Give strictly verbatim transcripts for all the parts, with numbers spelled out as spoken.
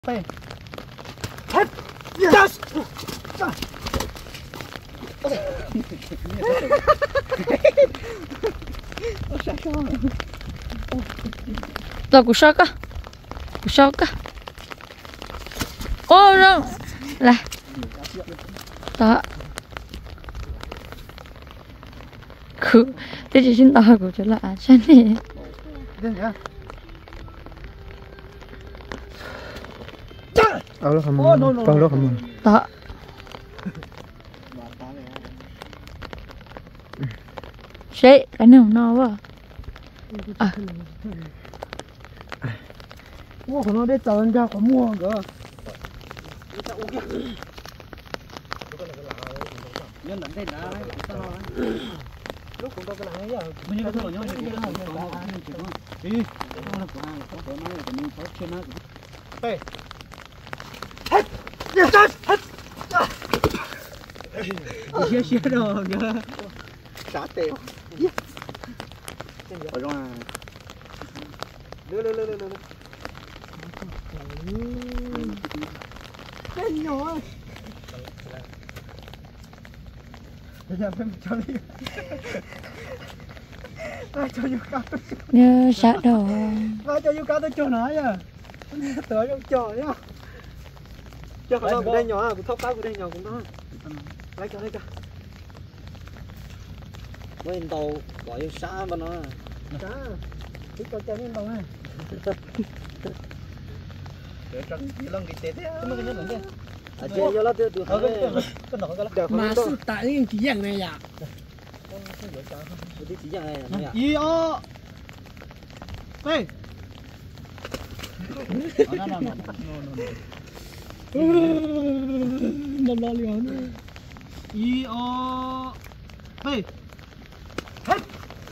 Hey. Hất. Yes. Rồi củ sóc á, củ sóc á. Ô đâu, là đó. Cứ thế chỉ xin tao của chỗ là chân này. Ờ nó không, con nó không. Đó. Sẽ cái nào nó quá. À. Mua của nó để chờ anh ra có mua cơ. Nhân lần đây là lúc cũng có cái này à, mình như cái thằng nhau thì cái thằng nó ăn chỉ có đi, nó là của hàng có của nó là của mình có trên nó. Đây. Hết. Hết. Hết. Xía xía rồi nhá. Xả tèo. Ở trong à. Đưa đưa đưa đưa đưa. Cái nhỏ. Bây giờ phải cho đi. Ai cho vô cá tôi. Nhớ sát đầu. Ai cho vô cá tôi cho nó nha. Tới trong trò nhá. Cho cái nó đây nhỏ à, cũng thóc cá của đây nhỏ cũng đó. Lấy cho lấy cho. Mấy tàu gọi xa mà nó. Xa. Chỉ có cho nên tàu này. Để cho cái lông đi tết á. Cái cái này à chơi cho nó từ từ thôi cái nó cái mà sự tại những chỉ dạng này à chỉ dạng này này à y o đây nó nó nó nó lo liền y o đây hết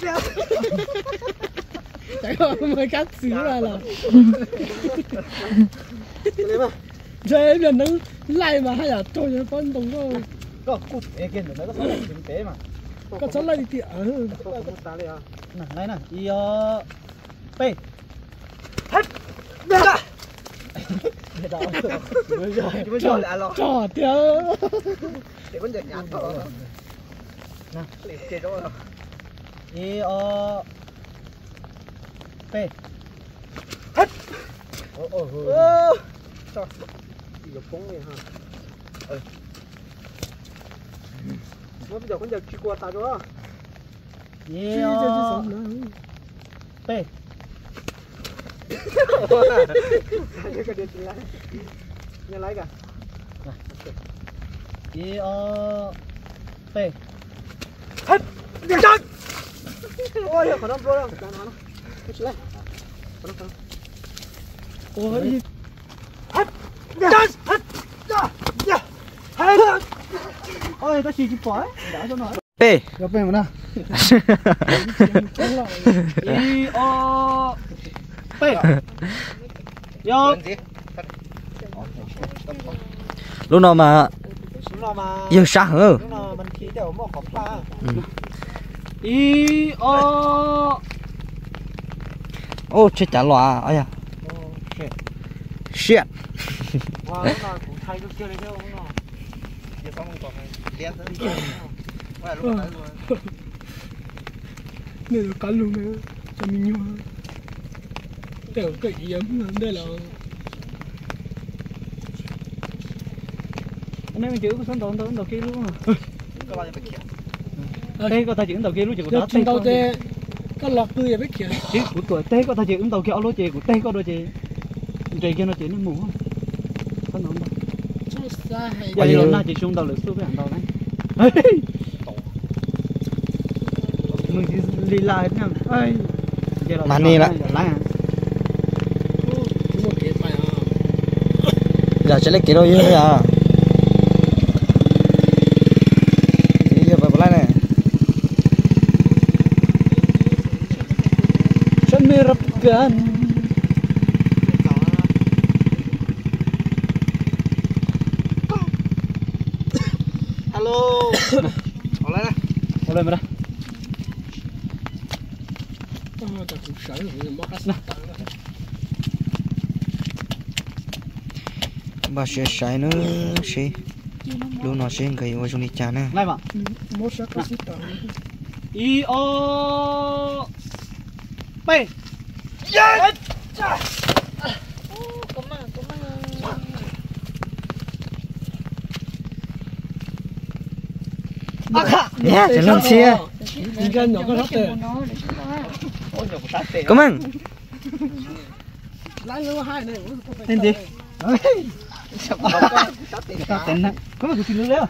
chạy qua mới cắt xíu ra là chơi em nó lại mà hay là tôi nó con đồng thôi có cút cái kia nó có phải là kinh tế mà có cháu lại đi tiệm có cút ta đây à này này này y o p hết trò tiêu để vấn đề nhạt thôi nè để rồi y o p hết ô ô sao giờ phóng này ha ừ nó bây giờ con giờ chỉ qua ta rồi y o p cái cái điện lại nhà lấy cả y o p hết điện chân ôi giờ còn không vô đâu cái nó cái gì đây còn không ôi hết điện hết hết ôi ta chỉ chỉ bỏ đã cho nó Ê, gặp em nào y o p yo lúc nào mà lúc nào mà yêu xa hả? lúc nào mình khí đều một khóc pha y o Ô, chết chả loa, ôi à. Shit. wow lúc nào cũng thay lúc kia đấy chứ lúc nào giờ không còn đen nữa wow lúc nào luôn này là cắn luôn đấy cho mình nhua đều cái yếm đây là anh em mình chữ có số đầu đầu kia luôn à có bao nhiêu bích kia đây có ta chữ đầu kia luôn chỉ có đó đầu tê có lọt tươi bích kia chứ của tuổi tê có ta chữ đầu kia lối chè của tê có đôi chè chè kia nó chè nó mù con nó cho xa hay bây giờ nó chỉ xuống đầu lửa xuống với hàng đầu này mình đi lại thế nào Mà nè lại một cái phải à giờ sẽ lấy cái đôi như à thì giờ phải lại này chân mê rập gan alo ở đây này ở đây mà đây ta cũng sợ rồi mà cắt nè bà sẽ sai nữa sẽ lúc nó sẽ gầy vào trong đi chả nè ngay mà một sắc cái tàu y o b yes yeah chẳng làm chia 你看哪个他的， cảm ơn 来人害呢，我是不会。 tên gì ta tên nè có mà cái gì nữa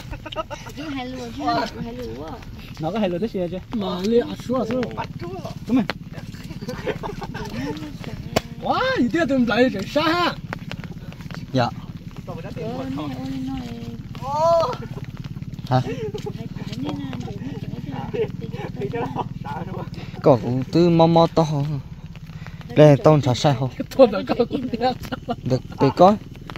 nó có hay lừa tới xe chứ mà liền说说， đúng rồi 哇，一点都来这啥？ dạ hả có cũng từ mò mò to đây tao chả sai không 多的高姑娘， được để coi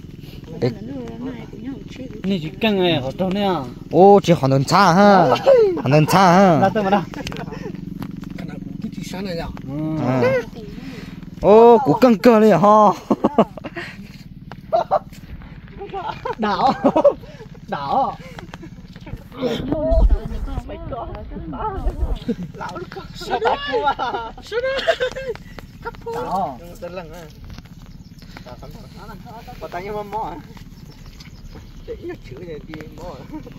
นี่chỉ căng này ở đâu nè ô chỉ hoàn toàn xa ha hoàn toàn xa ra ha tới mà đâu 看那估计啥那样， à. ô của căng cơ này ha đảo đảo đảo tên lần á có tay như mò để ý chữ này đi mò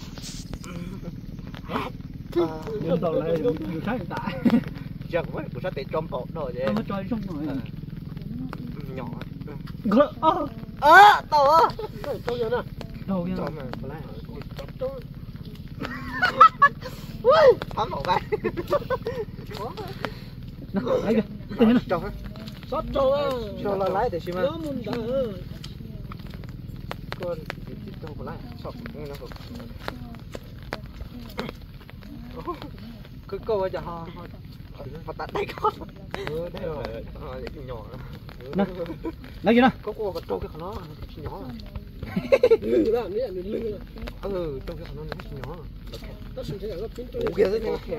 nhưng tàu này nhiều cái hiện tại chẳng quá của sao để trong bộ rồi vậy nó chơi xong rồi nhỏ gỡ ơ à tàu á 都有呢。 đâu nha cho mà có lại bắn một bay lấy kìa tên nó cho sát trâu á, cho nó lái để xem nhớ muốn đá, con cho có lại sọc nghe nó cứ câu ấy cho họ họ tạt tay con ừ đây rồi nhỏ nè lấy kìa nè có cô có trâu cái nó nhỏ lư ra, này là lư ra, ừ trâu cái nó nhỏ nó sinh ra cái pin trâu. ủa kia thế này kìa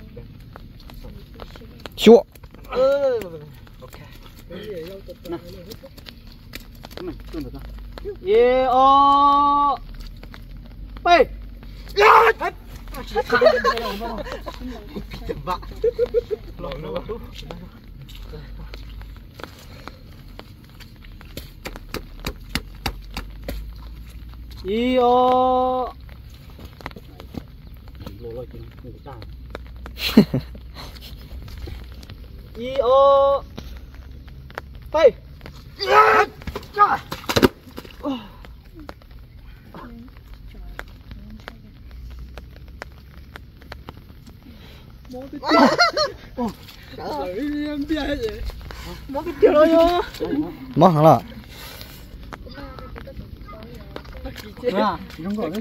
chua ừ ok nè mình tuần được không yeah o b vạ lộn nữa y o lô lô chừng người ta y o b Em biết rồi. món hả là à đúng rồi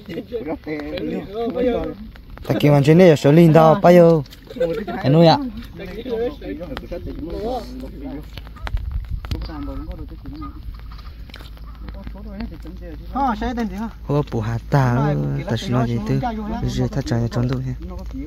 ta kêu anh trên đây số linh đâu bao nhiêu anh nuôi ạ ha sai tên gì ha ô bù hạt ta ta xin nói gì tư giờ ta trả cho tôi ha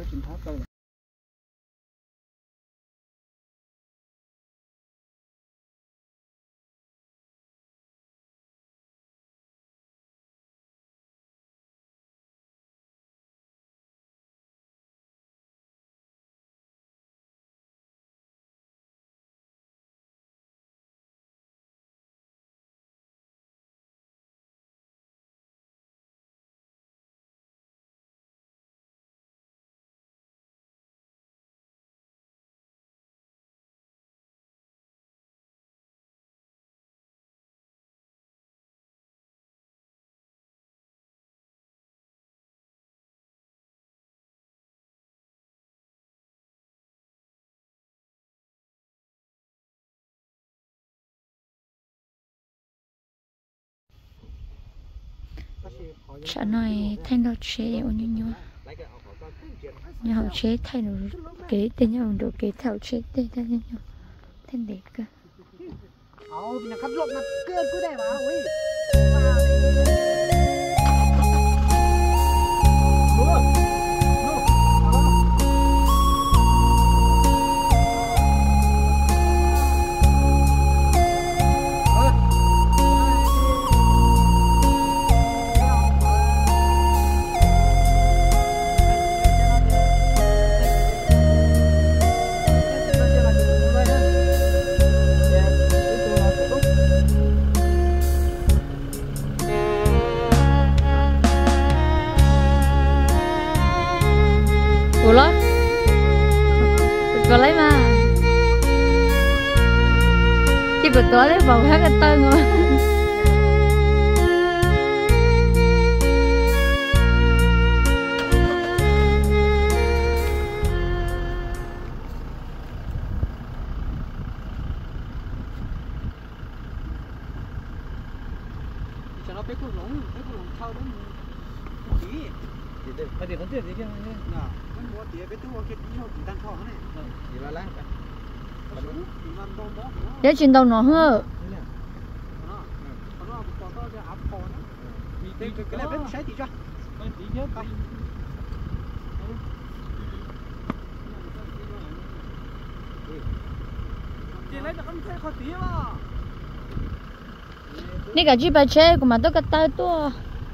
chả nói thay nó chế ôn như nhau nhau chế thay nó kế tên nhau đồ kế thảo chế tên thay nhau tên đẹp cơ ồ bây giờ cắt lộn mặt cơn cứ đẹp à ui của nó có lấy mà chỉ có tôi lấy vào hết cái tên rồi cho nó bé con lủng bé con lủng sau đó tí cái gì vẫn tiền gì kia nè mình mua tiền bé tôi cái tí nó chỉ đang thọ này chỉ là láng để chuyển đầu nó hơ cái này bé sấy tí cho tí chứ không chị lấy được ăn thế khó tí mà nè cả chị bà chơi của mà tôi cắt tay tôi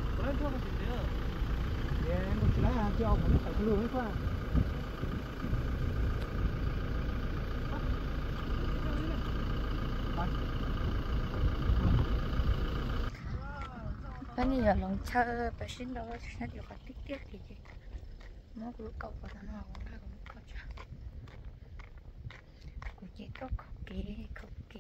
cái này là lòng chơi bà xin đâu nó điều có tiết tiết thì gì nó cứ cậu vào nó không ra cũng có cha của chị có không kì không kì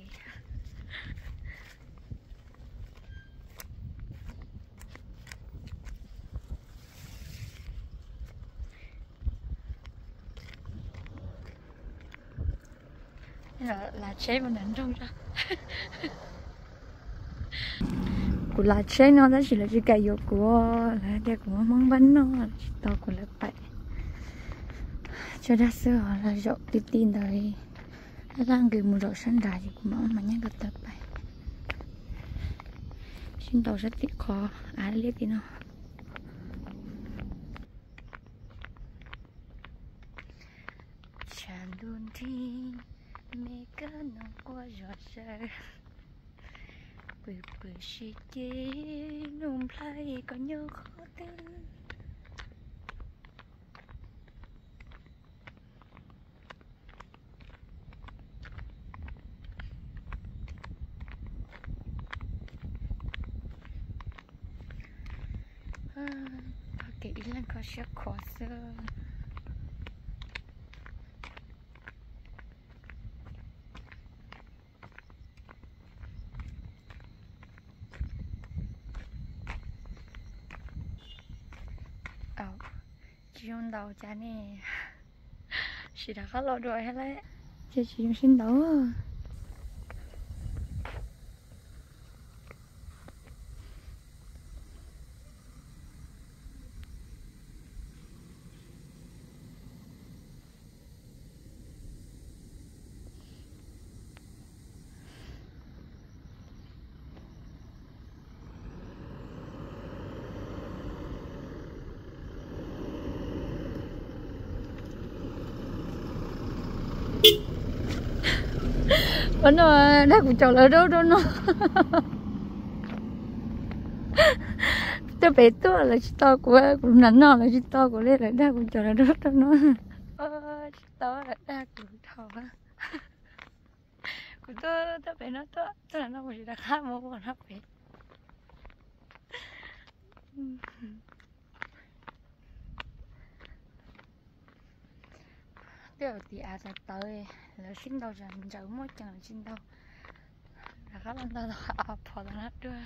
là là chế mà đánh trong ra của là chế nó đó chỉ là chỉ cái dầu của là cái của món bánh nó tao của là vậy cho đã sửa là dầu tin tin rồi nó đang gửi một dầu xanh đá gì của món mà nhắc được tập vậy xin tao rất tiếc khó ai liếc đi nó chẳng luôn đi mẹ cứ nằm qua giọt rơi bự bự xì chế nôm play có nhớ khó tin à, cái ý là có sẽ khó sợ chỉ dùng đầu cha nè chỉ đã khá lâu rồi hết đấy chỉ chỉ dùng xin đấu vẫn là đã cũng chờ lại đâu đâu nó tôi bé tôi là chị to của cũng nắn nó là chị to của lên là đã cũng chờ lại đâu đâu nó ơ chị to là đã cũng thầu á của tôi tôi bé nó tôi tôi là nó cũng chỉ là khá mua còn nó bé bây giờ thì à sẽ tới là xin đâu rồi mình chở mỗi chẳng là xin đâu là các bạn ta là à bỏ ra hết đưa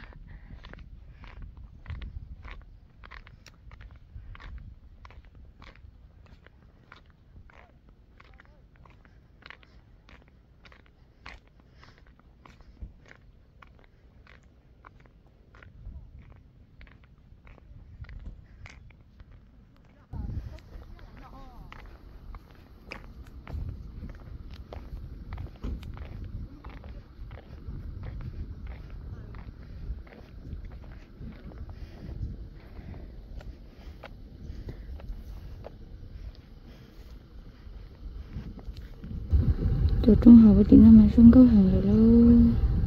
từ trung học thì năm mà xuống có hàng rồi lâu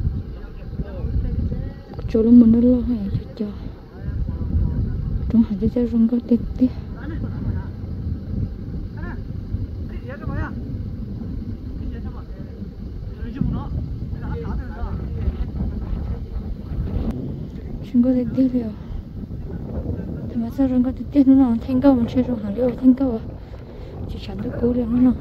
chỗ lúc mình nó lo hay cho cho trung học thì sẽ xuống có tiết tiết xuống có tiết tiết rồi thì mà sao xuống có tiết tiết nó thành câu mình chơi rồi hàng liệu thành câu à chỉ chắn được cứu được nó.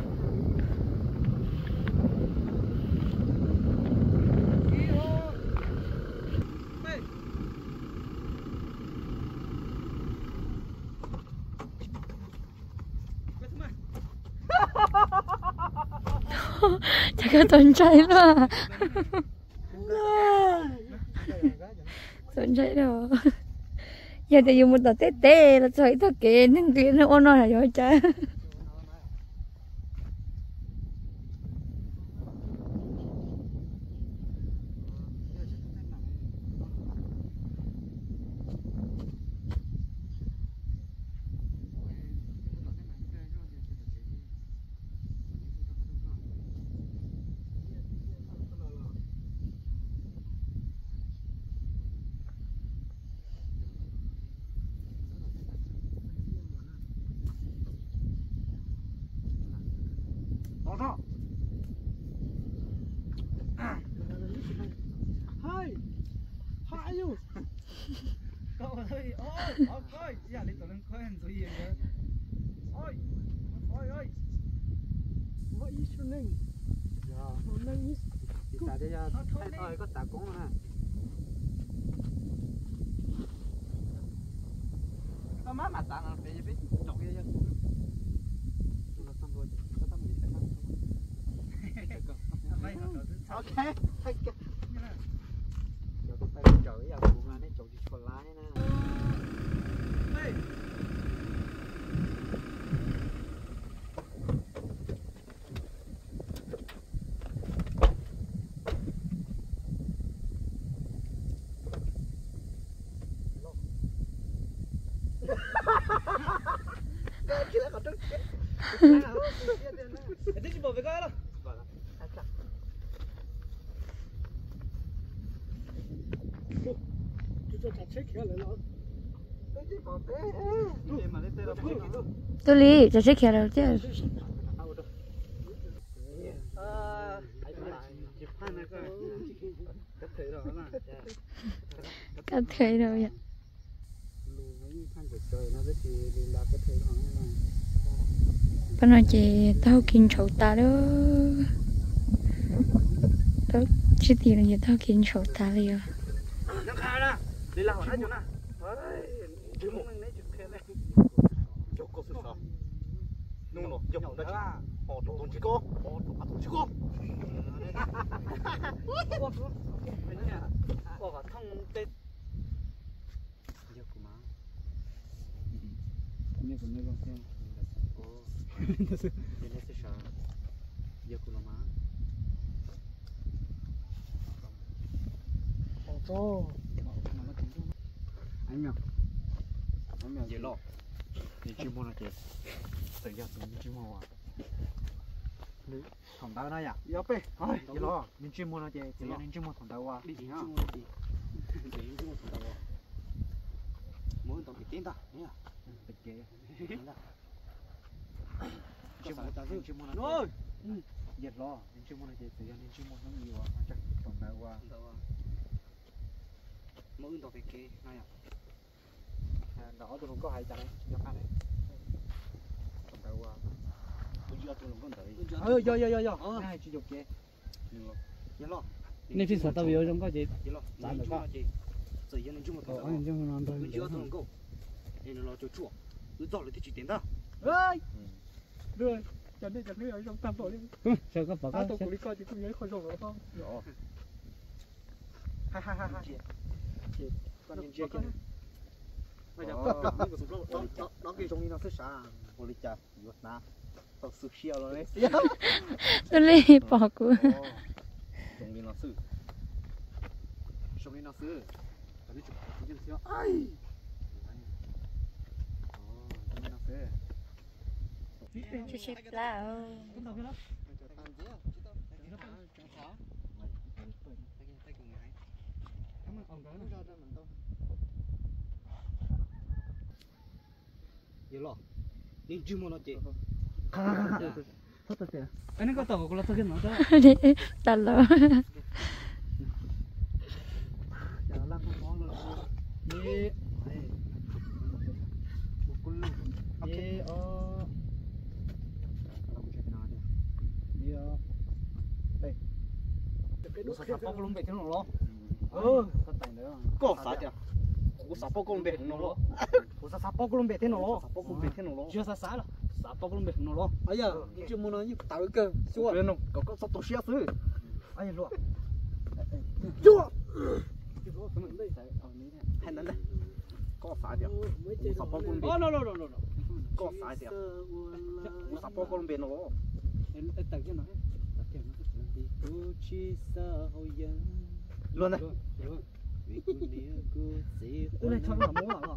Chắc là tuần chạy luôn à. Tuần chạy đâu. Giờ thì dùng một tờ tê tê là chạy thật kì nên kì nó ôn nói là giỏi chạy. Hai, hai you. Cậu ơi, ôi, ôi, ôi, giờ đi tụi nó khơi hình gì vậy? Ôi, ôi, ôi. What is your name? Dạ. My name is. Thì tại đây giờ thấy thôi có tạ cũng nè. Có má mà tạ là phải biết chọc kia chứ. Nó xong rồi, có tấm gì phải không? Ok. Giờ tôi tay trời giờ buồn anh ấy chọc gì còn lái nè. Itu coba beka lah. Chúng ta check here lại rồi. Tôi lý cho chiếc kia đâu chứ. Có thể đâu vậy. Bây giờ chị tao kinh chậu ta đó. Tao chỉ tiền là gì tao kinh chậu ta liền. Nó khai ra. Đi lao hả chỗ nào? Chứ một mình lấy chụp khen này. Chỗ cô sự sao? Nung nổ, dọc đó là họ tổ tôn chứ cô. Họ tổ tôn chứ cô. Cô có thông tên. Giờ của má. Nè của nè con xem. Ồ. Đây là sự sao? Giờ của nó má. Ồ. Anh nhỉ? Anh nhỉ? Dễ lọ. Nhìn chim môn là chết. Tự nhiên tự nhiên chim môn à? Đấy. Thằng tao nói à? Dạ bê. Thôi, dễ lọ. Nhìn chim môn là chết. Tự nhiên chim môn thằng tao à? Đi gì hả? Đi. Tự nhiên chim môn thằng tao à? Muốn tao bị tiếng ta? Nhá. Bịch kệ. Chim môn tao giữ chim môn là chết. Rồi. Dễ lọ. Nhìn chim môn là chết. Tự nhiên chim môn nó nhiều à? Chắc thằng tao à? Mỗi người phải kê này à, đó tôi không có hay chẳng nhập ăn này, còn đâu à, tôi chưa tôi không có tới, ờ, yo yo yo yo, này chỉ dục kê, nhớ lo, Nên phía sau tao biểu trong có gì, nhớ lo, làm được không? Giờ giờ nên chung một thằng, anh chung làm thôi, tôi chưa tôi không có, nên nó cho chuột, cứ dọn lại thì chỉ tiền đó, ơi, rồi, chẳng đi chẳng đi ở trong tam tổ đi, sao có bảo cái tổ đi coi thì không nhớ khỏi rồi không? Rõ, ha ha ha ha. Con nhìn chưa kìa. Bây giờ đó đó kia trong đi nó sẽ xa, hồ lịch chả, vượt na, tao sụp xiao rồi đấy. Tôi lý bỏ của. Trong đi nó sụp, trong đi nó sụp, tao đi chụp cái gì xíu, ai, trong đi nó sụp. Chị xếp lao. Vậy lo, nên chim nó chết. Thôi thôi thôi, anh có tàu của nó thôi cái nó đó. Đi, tao lo. Giờ làm con món luôn. Đi, một con luôn. Ok, ờ, 我说啥包个龙背听懂了？哦，他等的。 搞啥的？我啥包个龙背听懂了？ 我说啥包个龙背听懂了？ 啥包个龙背听懂了？ 就啥啥了？啥包个龙背听懂了？ 哎呀，你这么呢？你打一个，说别弄，搞搞啥东西啊？是？ 哎呀，罗。 就。 就说可能累噻，哦，那天还能的。搞啥的？我啥包个龙背？ 哦，no no no no no。 搞啥的？我啥包个龙背弄了？ 哎，哎，等见了。 乱的。 我来唱什么了？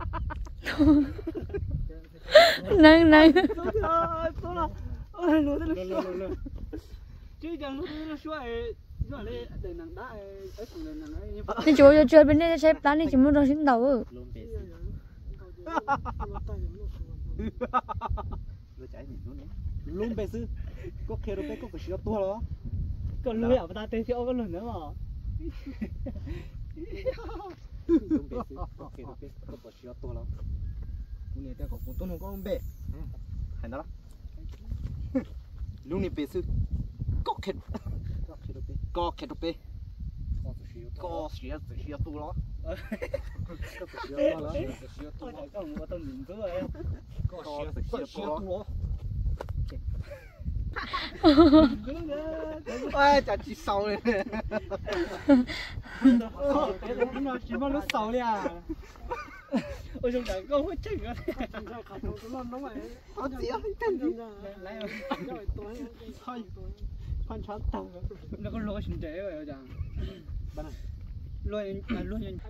能能。 走了，哎，罗在那说，这讲罗在那说哎，nói lên để nàng đá ấy thằng này nàng ấy như vậy. Thì chú chơi bên đây chơi đá đi chỉ muốn cho xin đầu. Nó chạy gì nữa? Luôn bê sư, có kêu nó bê có cái gì to đó. Còn lưỡi ở ta tên theo có lưỡi nữa mà. Luôn bê sư, có kêu nó bê có cái gì to đó. Hôm nay ta có con tôm con bê. Hay đó. Luôn này bê sư, có kêu có kêu nó bê. Có gì có gì to đó. Có cái gì to đó. Tôi thấy có một tôm nhìn rồi. Có cái gì to đó. Ôi, chả chỉ sầu này. Nó chỉ mà nó sầu đi à. Ôi chúng ta có hút chừng á. Có gì á? Cái gì? Lấy rồi. Thôi. Phan chát tông. Nó có lỗ xin chế rồi chẳng. Lôi à lôi nhìn.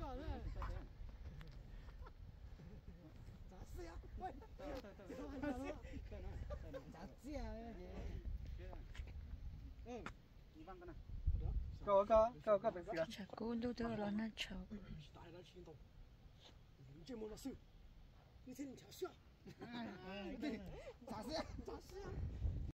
Có có có có bên kia. Chả cố đâu đâu là nó chậu.